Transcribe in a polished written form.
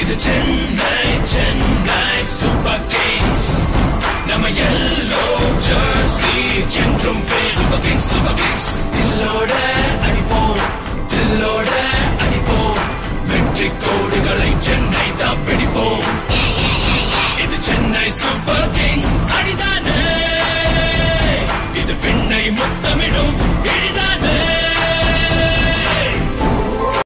இது Chennai Super Kings நம்ம yellow jersey என்றும் சூப்பர் கிங்ஸ்